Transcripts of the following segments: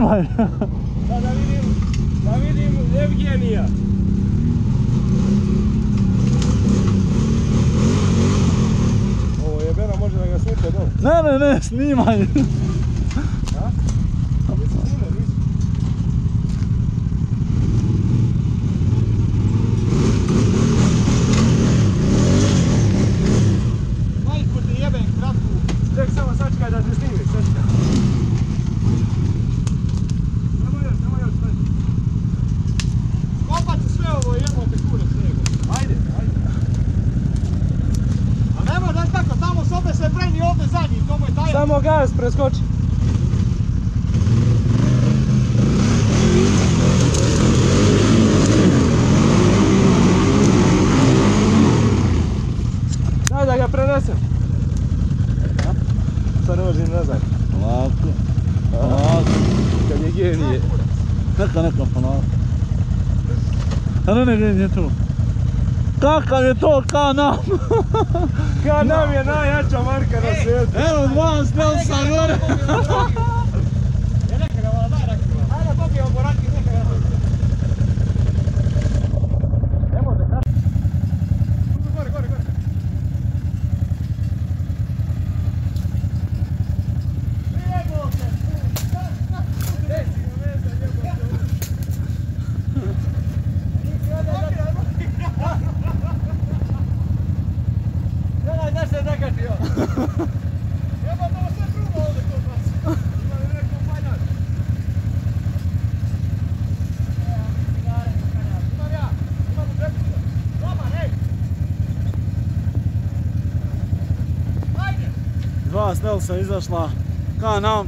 snimaj. Da vidim Evgenija. Ovo jebena može da ga sluče dole. Ne, snimaj. A? A mi se snimao, nisi? Majku ti jebem kratku. Tek samo sačekaj da te snimim, sačekaj. Nemoj još, kopat ću sve ovo, jebote kurac nego. Ajde. A nemoj da tako, tamo sobe se breni ovdje zadnji, to moj tajak. Samo gas preskoči. Daj da ga prenesem. Sad ne možem nazad. Polako. Kad je genije. Neka polako. Ne, genije tu. Kakav je to K-Nam? K-Nam je najjača marka na svijetu. Evo dva Snelsa gore. Neka ga vala, daj rakiju. Ajde dobijemo boraki, neka ga to. Ne može, da. Gore. Jebote, desi ga veza, jebote. Gledaj, se nekatio. Jebote, ovo sve truba ovdje kod vas. Ima li neko panjar? Imam ja, imam u prepušta. Dobar, hej! Ajde! Dva Snelsa izašla. K-Nam.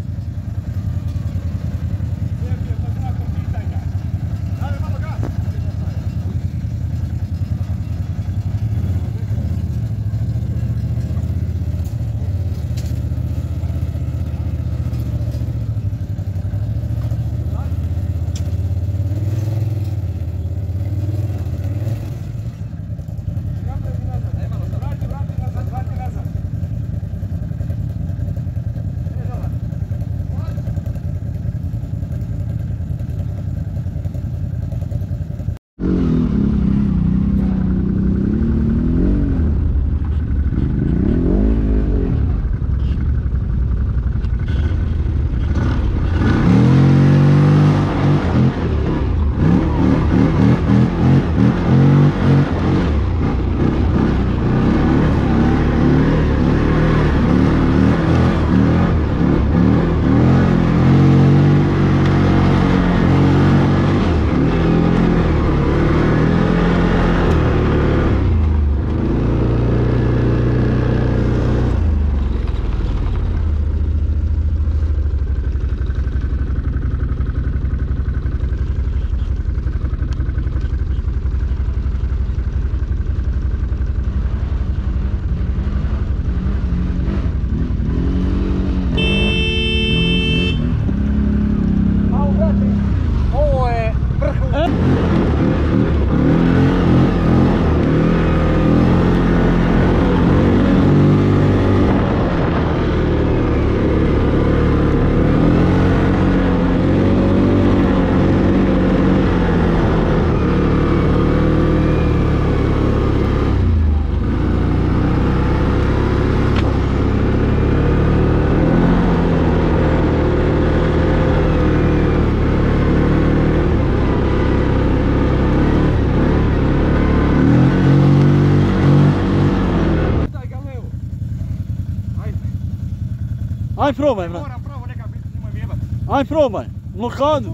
Lijepio to znakom pitanja. Daj malo gas. Vrati nazad. Aj probaj, brat. Moram pravo neka biti, nemoj mi jebati. Aj probaj, blokadu.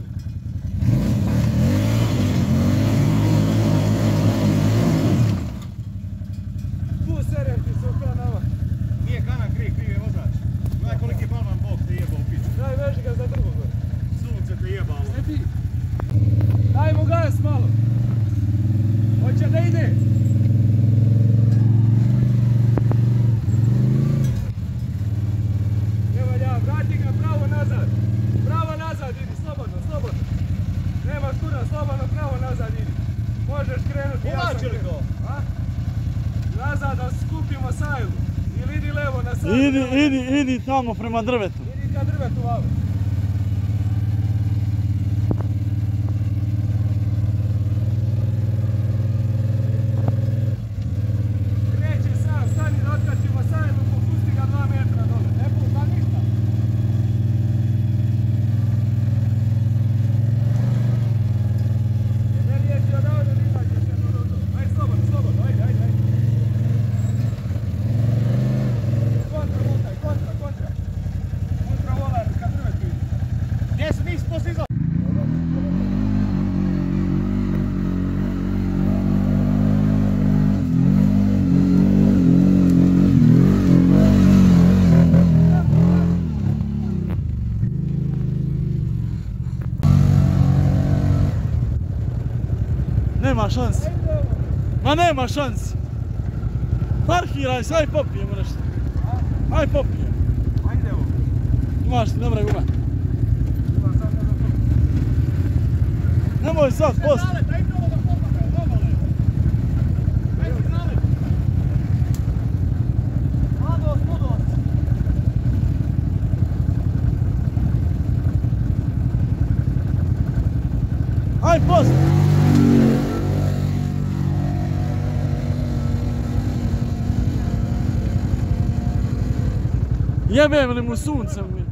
Tu serem ti se u kanava. Nije kanan kriv je vozač. Gledaj koliki balvan Bog te jeba u piču. Daj veži ga za drugo gore. Sunce te jebalo. Sve ti. Daj mu gas malo. Hoće da ide. Vrati ga pravo nazad. Pravo nazad idi, slobodno. Nema štura, slobodno pravo nazad idi. Možeš krenuti. Ulači li go? Nazad da skupimo sajlu. Ili idi levo na sajlu. Idi tamo prema drvetu. Idi ka drvetu, vale. Nema šanse. Ma nema šanse. Parkiraj se, aj popijemo nešto. Aj popijemo. Ajde ovo. Imaš ti dobre gume. Nemoj sad, posti. Aj, posti. Jebem li mu suncem.